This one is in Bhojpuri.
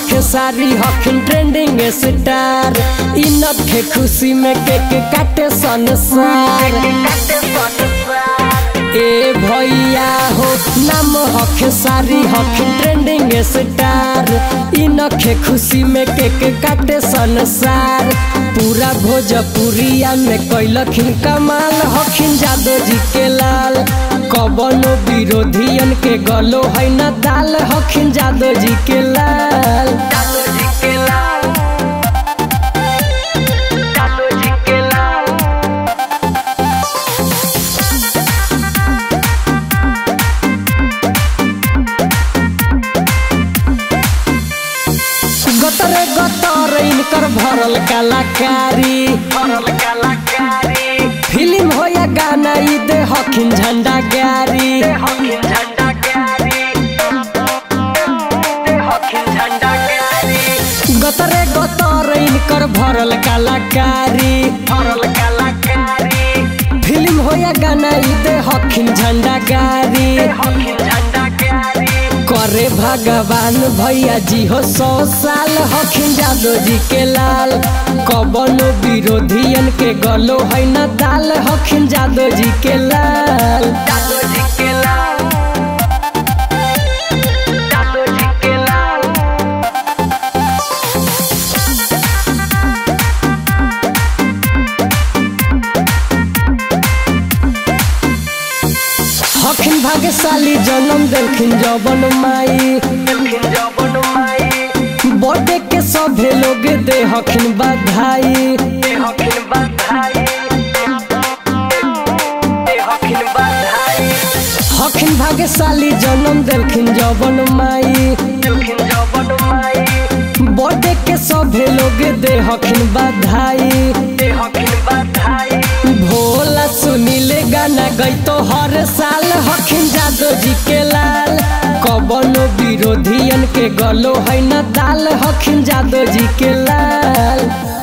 हखे सारी हखिन ट्रेंडिंग स्टार इनत के खुशी में केक काटे संसार। ए भैया हो नाम हखे सारी हखिन ट्रेंडिंग स्टार इनके खुशी में केक काटे संसार। पूरा भोजपुरिया में कैलखिन कमाल हखिन जादो जी के लाल कबनो विरोधियन के गलो है न दाल हखिन जादो जी के लाल। गतरे गतर इनकर भरल कलाकारी फिल्म हो या गाना ई दे हखिन झंडा गारी। गतरे गतर इनकर भरल कलाकारी फिल्म हो या गाना ई दे हखिन झंडा गारी। करे भगवान भैया जी हो 100 साल हखिन जादो जी के लाल कबनो विरोधियन के गलो है न दाल हखिन जादो जी के लाल। हखिन भाग्यशाली जन्म देलखिन जवन माई बर्थडे के सभे लोग दे हखिन बधाई। हखिन भाग्यशाली जन्म देलखिन जवन माई बर्थडे के सभे लोग दे हखिन बधाई। भोला सुनीले गाना गई तो हर साल हखिन जादो जी के लाल कबनो विरोधियन के गलो है न दाल हखिन जादो जी के लाल।